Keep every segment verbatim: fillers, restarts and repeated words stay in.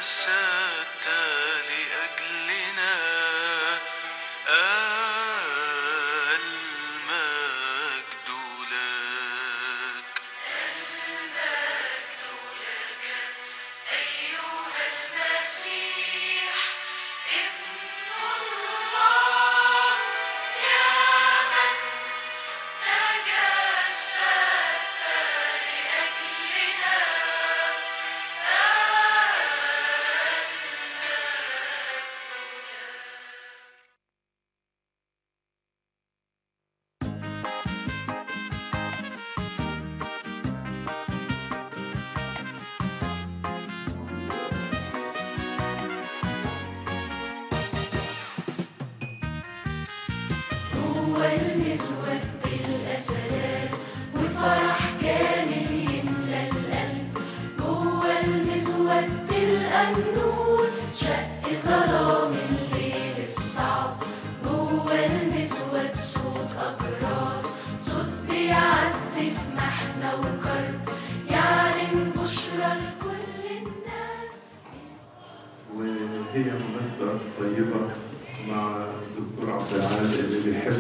تجسدت لأجلنا، المجد لك. المجد لك أيها المسيح ابن الله، يا من تجسدت لأجلنا. جوه المسود الأسرار والفرح كامل يملى القلب، جوه المسود النور شق ظلام الليل الصعب، جوه المسود صوت أجراس، صوت بيعزف محنة وكرب، يعلن بشرى لكل الناس. وهي مناسبة طيبة مع الدكتور عبد العال اللي بيحب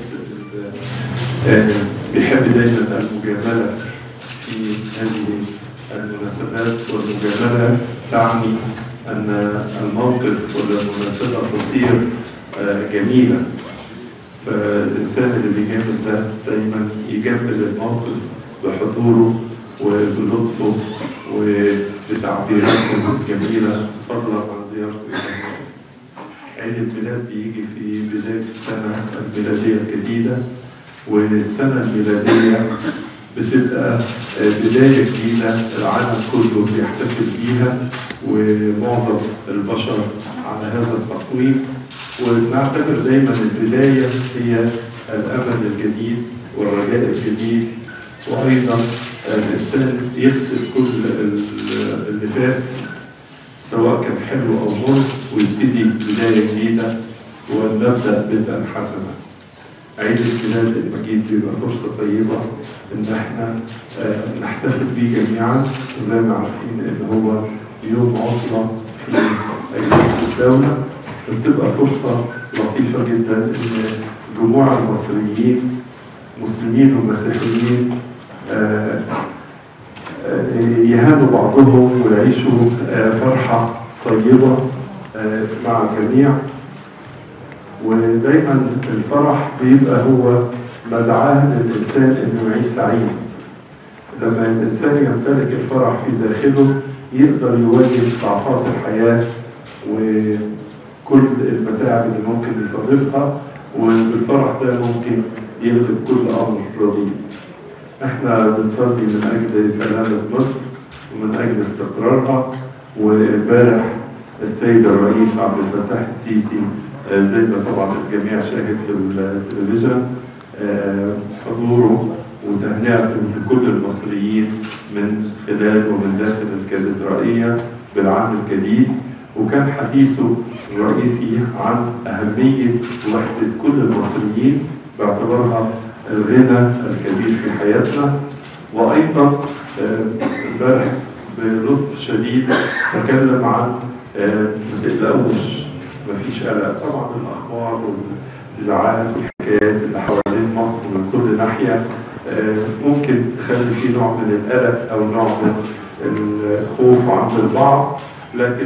بيحب دايما المجاملة في هذه المناسبات، والمجاملة تعني أن الموقف والمناسبة تصير جميلة. فالإنسان اللي بيجامل ده دايما يجمل الموقف بحضوره وبلطفه وبتعبيراته الجميلة، فضلا عن زيارته إلى الموت. عيد الميلاد بيجي في بداية السنة الميلادية الجديدة، والسنة الميلادية بتبقى بداية جديدة العالم كله بيحتفل بيها، ومعظم البشر على هذا التقويم. ونعتبر دايما البداية هي الأمل الجديد والرجاء الجديد، وأيضا الإنسان يغسل كل اللي فات سواء كان حلو أو مر، ويبتدي بداية جديدة ونبدأ بدءا حسنا. عيد الميلاد المجيد بيبقى فرصة طيبة إن احنا نحتفل بيه جميعا، وزي ما عارفين إن هو يوم عطلة في أجازة الدولة، بتبقى فرصة لطيفة جدا إن جموع المصريين مسلمين ومسيحيين يهانوا بعضهم ويعيشوا فرحة طيبة مع الجميع. ودايما الفرح بيبقى هو مدعاة للإنسان إنه يعيش سعيد. لما الإنسان يمتلك الفرح في داخله يقدر يواجه ضعفات الحياة وكل المتاعب اللي ممكن يصادفها، وبالفرح ده ممكن يغلب كل أمر رديء. احنا بنصلي من أجل سلامة مصر ومن أجل استقرارها. وامبارح السيد الرئيس عبد الفتاح السيسي زي ما طبعا الجميع شاهد في التلفزيون حضوره وتهنئته لكل المصريين من خلال ومن داخل الكاتدرائية بالعام الجديد. وكان حديثه الرئيسي عن أهمية وحدة كل المصريين باعتبارها الغنى الكبير في حياتنا. وأيضا امبارح بلطف شديد تكلم عن ما تقلقوش، مفيش قلق. طبعا الأخبار والإذاعات والحكايات اللي حوالين مصر من كل ناحية ممكن تخلي فيه نوع من القلق أو نوع من الخوف عند البعض، لكن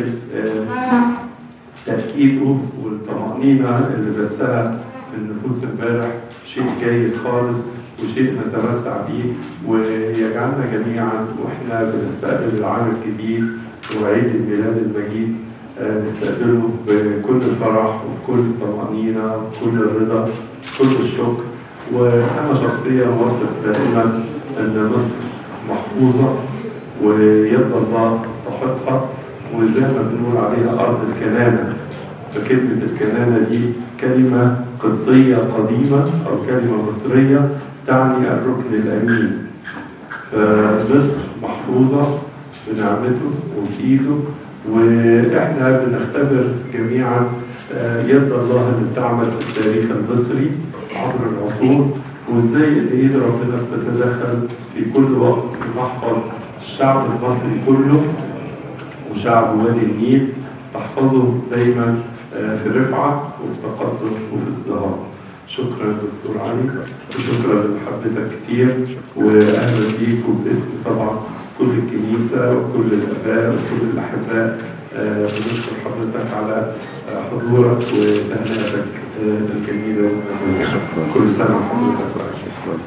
تأكيده والطمأنينة اللي بثها في النفوس امبارح شيء جيد خالص وشيء نتمتع به، ويجعلنا جميعا واحنا بنستقبل العام الجديد وعيد الميلاد المجيد نستقبله بكل فرح وكل طمأنينة وكل الرضا وكل الشكر. وأنا شخصيا واثق دائما أن مصر محفوظة ويد الله تحيطها، وزي ما بنقول عليها أرض الكنانة. فكلمة الكنانة دي كلمة قبطية قديمة أو كلمة مصرية تعني الركن الأمين. فمصر محفوظة بنعمته وبإيده، وإحنا بنختبر جميعا يد الله اللي بتعمل في التاريخ المصري عبر العصور، وإزاي إن إيد ربنا بتتدخل في كل وقت لتحفظ الشعب المصري كله وشعب وادي النيل تحفظه دايما في رفعة وفي تقدم وفي ازدهار. شكرا دكتور علي، وشكرا لمحبتك كتير، واهلا بيك وباسم طبعا كل الكنيسه وكل الاباء وكل الاحباء. بنشكر حضرتك على حضورك وتهنئتك الجميله. كل سنه وحضرتك بخير.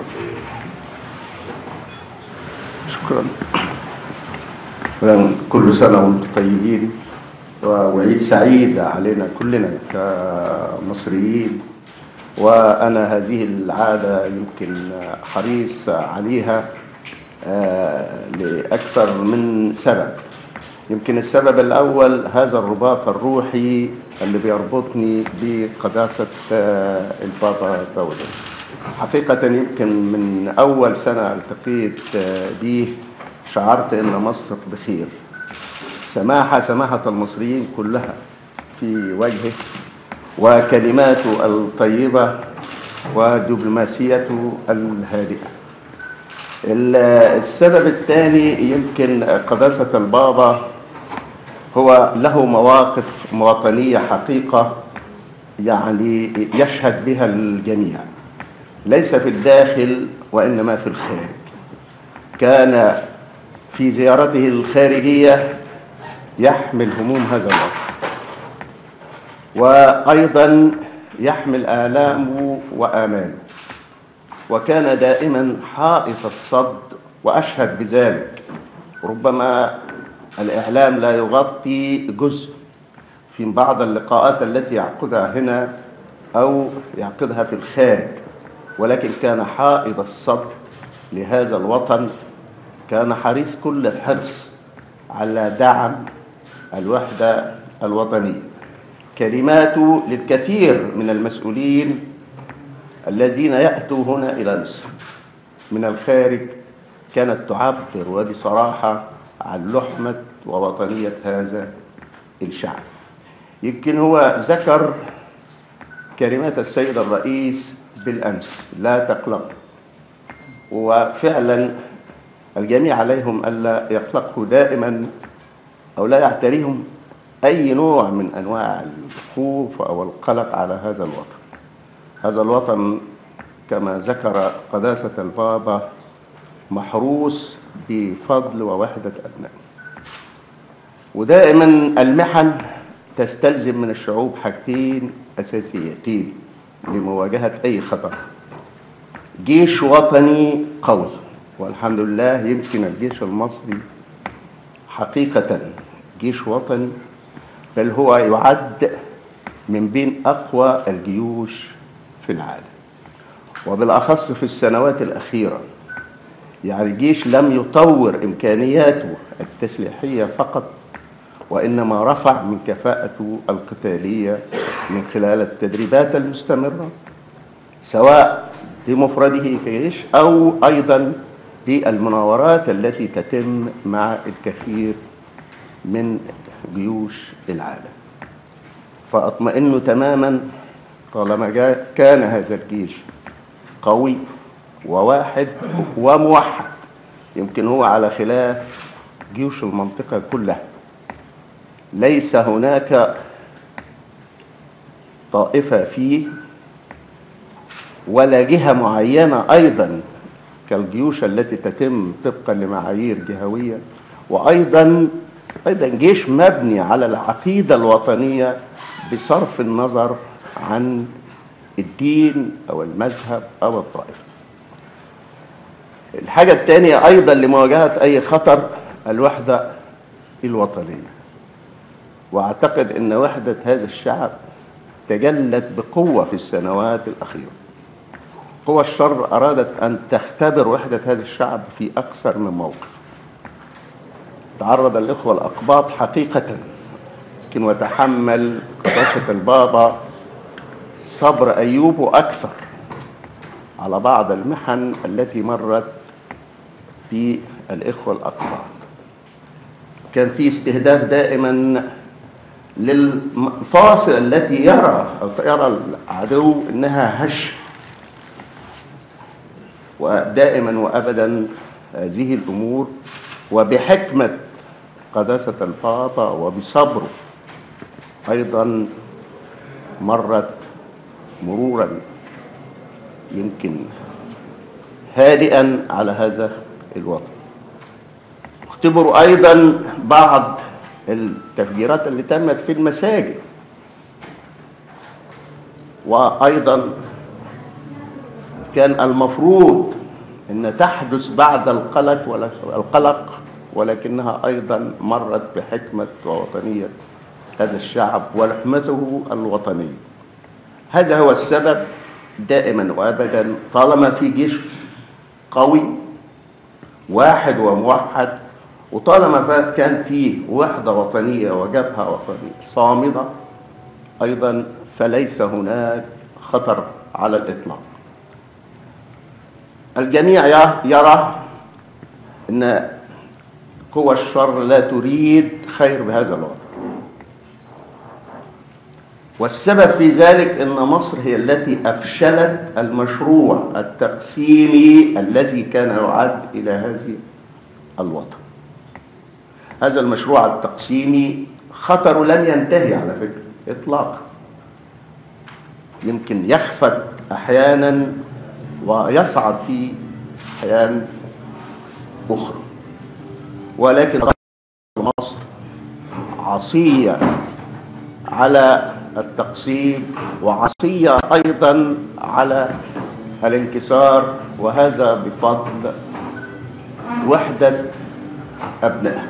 شكرا. شكرا. كل سنه وانتم طيبين، وعيد سعيد علينا كلنا كمصريين. وأنا هذه العادة يمكن حريص عليها لأكثر من سبب. يمكن السبب الأول هذا الرباط الروحي اللي بيربطني بقداسة البابا تودة. حقيقة يمكن من أول سنة التقيت به شعرت أن مصر بخير. سماحة سماحة المصريين كلها في وجهه، وكلماته الطيبة ودبلوماسيته الهادئة. السبب الثاني يمكن قداسة البابا هو له مواقف وطنية حقيقة يعني يشهد بها الجميع، ليس في الداخل وإنما في الخارج. كان في زيارته الخارجية يحمل هموم هذا الوطن، وأيضا يحمل آلامه وآماله، وكان دائما حائط الصد، وأشهد بذلك. ربما الإعلام لا يغطي جزء في بعض اللقاءات التي يعقدها هنا أو يعقدها في الخارج، ولكن كان حائط الصد لهذا الوطن. كان حريص كل الحرص على دعم الوحدة الوطنية. كلماته للكثير من المسؤولين الذين يأتوا هنا إلى مصر من الخارج كانت تعبر وبصراحة عن لحمة ووطنية هذا الشعب. يمكن هو ذكر كلمات السيد الرئيس بالأمس: لا تقلقوا. وفعلا الجميع عليهم ألا يقلقوا دائما أو لا يعتريهم أي نوع من أنواع الخوف أو القلق على هذا الوطن. هذا الوطن كما ذكر قداسة البابا محروس بفضل ووحدة أبنائه. ودائما المحن تستلزم من الشعوب حاجتين أساسيتين لمواجهة أي خطر: جيش وطني قوي، والحمد لله يمكن الجيش المصري حقيقة جيش وطني، بل هو يعد من بين أقوى الجيوش في العالم، وبالأخص في السنوات الأخيرة. يعني الجيش لم يطور إمكانياته التسليحية فقط، وإنما رفع من كفاءته القتالية من خلال التدريبات المستمرة، سواء بمفرده كجيش أو أيضا بالمناورات التي تتم مع الكثير من جيوش العالم. فأطمئن تماما طالما كان هذا الجيش قوي وواحد وموحد. يمكن هو على خلاف جيوش المنطقة كلها، ليس هناك طائفة فيه ولا جهة معينة أيضا كالجيوش التي تتم طبقا لمعايير جهوية، وأيضا أيضا جيش مبني على العقيدة الوطنية بصرف النظر عن الدين أو المذهب أو الطائفة. الحاجة الثانية أيضا لمواجهة أي خطر الوحدة الوطنية. وأعتقد أن وحدة هذا الشعب تجلت بقوة في السنوات الأخيرة. قوى الشر أرادت أن تختبر وحدة هذا الشعب في أكثر من موقف. تعرض الإخوة الأقباط حقيقة لكن وتحمل قداسة البابا صبر أيوب وأكثر على بعض المحن التي مرت بالإخوة الأقباط. كان في استهداف دائما للفاصل التي يرى أو يرى العدو أنها هش، ودائما وأبدا هذه الأمور وبحكمة قداسة البابا وبصبره أيضا مرت مرورا يمكن هادئا على هذا الوطن. اختبروا أيضا بعض التفجيرات اللي تمت في المساجد، وأيضا كان المفروض أن تحدث بعد القلق ولا القلق ولكنها أيضا مرت بحكمة ووطنية هذا الشعب ولحمته الوطنية. هذا هو السبب دائما وأبدا طالما في جيش قوي واحد وموحد، وطالما كان فيه وحدة وطنية وجبهة وطنية صامدة أيضا، فليس هناك خطر على الإطلاق. الجميع يرى أن قوى الشر لا تريد خير بهذا الوطن، والسبب في ذلك أن مصر هي التي أفشلت المشروع التقسيمي الذي كان يعد إلى هذه الوطن. هذا المشروع التقسيمي خطر لم ينتهي على فكرة إطلاقا، يمكن يخفت أحيانا ويصعد في أحيان أخرى، ولكن مصر عصية على التقسيم وعصية أيضا على الانكسار، وهذا بفضل وحدة أبنائها.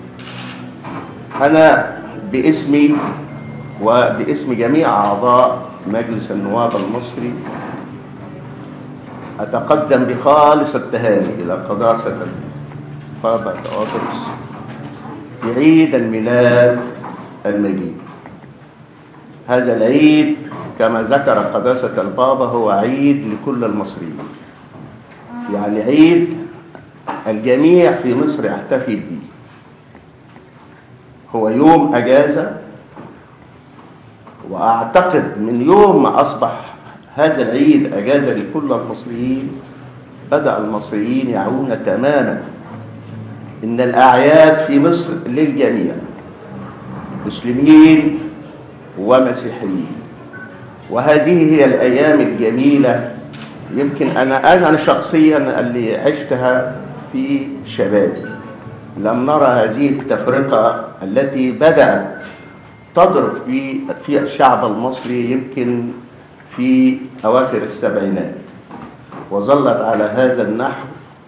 أنا باسمي وباسم جميع أعضاء مجلس النواب المصري أتقدم بخالص التهاني إلى قداسة البابا تواضروس بعيد الميلاد المجيد. هذا العيد كما ذكر قداسة البابا هو عيد لكل المصريين، يعني عيد الجميع في مصر يحتفل به. هو يوم أجازة، وأعتقد من يوم ما أصبح هذا العيد أجازة لكل المصريين بدأ المصريين يعون تماما إن الأعياد في مصر للجميع، مسلمين ومسيحيين. وهذه هي الأيام الجميلة، يمكن أنا أنا شخصيا اللي عشتها في شبابي لم نرى هذه التفرقة التي بدأت تضرب في في الشعب المصري يمكن في أواخر السبعينات، وظلت على هذا النحو،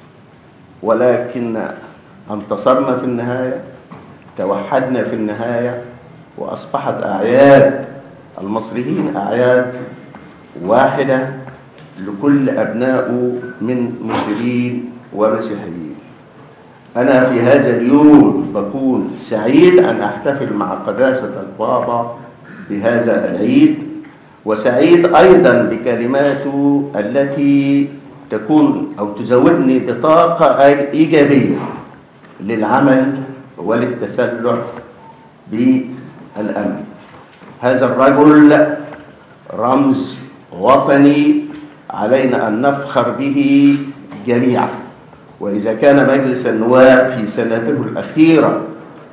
ولكن انتصرنا في النهاية، توحدنا في النهاية، وأصبحت أعياد المصريين أعياد واحدة لكل أبنائه من مسلمين ومسيحيين. أنا في هذا اليوم بكون سعيد أن أحتفل مع قداسة البابا بهذا العيد، وسعيد أيضا بكلماته التي تكون أو تزودني بطاقة إيجابية للعمل وللتسلح بالأمل. هذا الرجل رمز وطني علينا أن نفخر به جميعا، وإذا كان مجلس النواب في سنته الأخيرة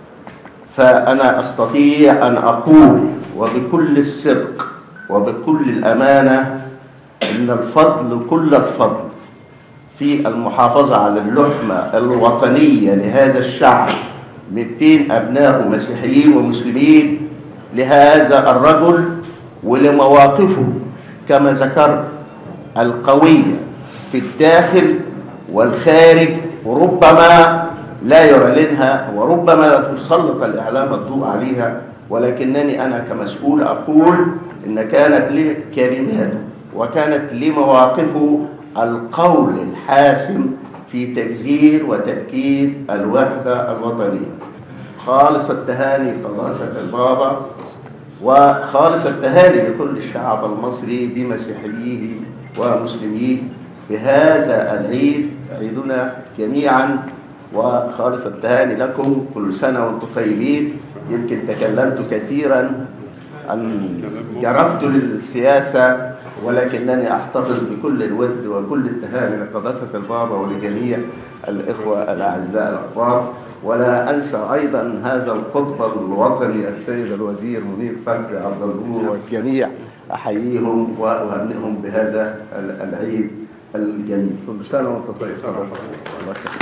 فأنا أستطيع أن أقول وبكل الصدق وبكل الأمانة إن الفضل كل الفضل في المحافظة على اللحمة الوطنية لهذا الشعب من بين أبنائه مسيحيين ومسلمين لهذا الرجل ولمواقفه كما ذكرت القوية في الداخل والخارج، وربما لا يعلنها وربما لا تسلط الإعلام الضوء عليها، ولكنني أنا كمسؤول أقول إن كانت لي كلماته وكانت لي مواقفه القول الحاسم في تجذير وتأكيد الوحدة الوطنية. خالص التهاني قداسة البابا، وخالص التهاني لكل الشعب المصري بمسيحييه ومسلميه بهذا العيد، عيدنا جميعا، وخالص التهاني لكم. كل سنة وانتم طيبين. يمكن تكلمت كثيرا أن جرفت للسياسة، ولكنني أحتفظ بكل الود وكل التهاني لقداسة البابا ولجميع الإخوة الأعزاء الأخبار. ولا أنسى أيضا هذا القطب الوطني السيد الوزير منير فخري عبد النور والجميع، أحييهم وأهنئهم بهذا العيد الجميل. كل سنة وأنتم طيب. الله يخليك.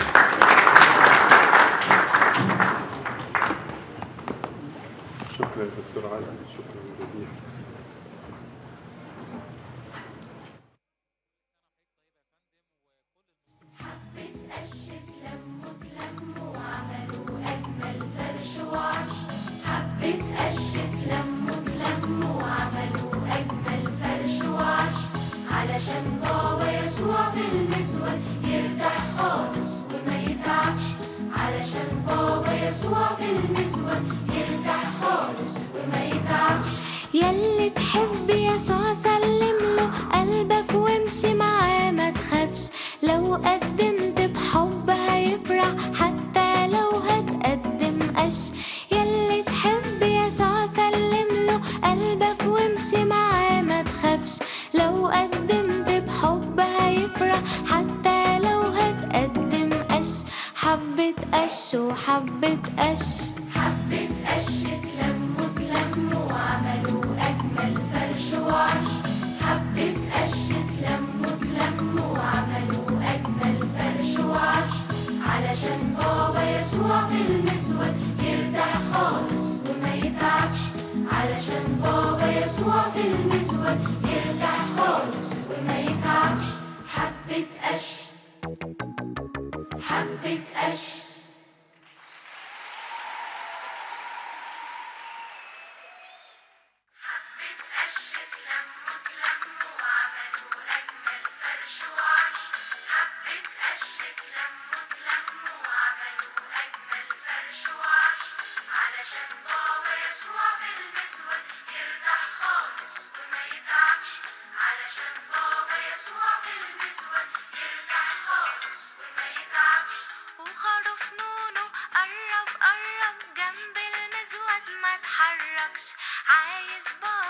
شكرا دكتور علي، شكرا جزيلا. حبة قشة لموا اتلموا وعملوا أجمل فرش وعش علشان بابا يسوع في المزود يرتاح خالص وما يتعبش، علشان بابا يسوع في المزود يرتاح خالص وما يتعبش. ياللي تحب يسوع سلم له قلبك وامشي معاه ما تخافش، لو قدمت بحب هيفرح حتى لو هتقدم قش. ياللي تحب يسوع سلم له قلبك وامشي معاه ما تخافش، لو قدمت بحب هيفرح حتى لو هتقدم قش. حبة قش وحبة قش. حبة قشة لموا اتلموا وعملوا أجمل فرش وعش. حبة قشة لموا اتلموا وعملوا أجمل فرش وعش علشان بابا يسوع في المزود يرتاح خالص وما يتعبش، علشان بابا يسوع في المزود يرتاح خالص وما يتعبش. حبة قش حبة قش. وخروف نونو قرب قرب جنب المزود ما تحركش، عايز بابا